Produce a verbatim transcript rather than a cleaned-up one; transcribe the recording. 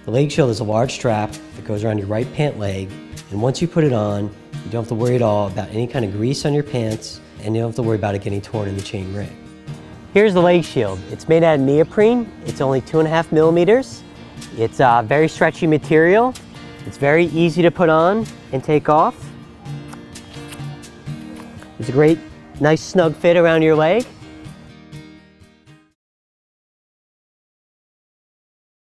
The leg shield is a large strap that goes around your right pant leg, and once you put it on, you don't have to worry at all about any kind of grease on your pants, and you don't have to worry about it getting torn in the chain ring. Here's the leg shield. It's made out of neoprene. It's only two and a half millimeters. It's a very stretchy material. It's very easy to put on and take off. It's a great, nice snug fit around your leg.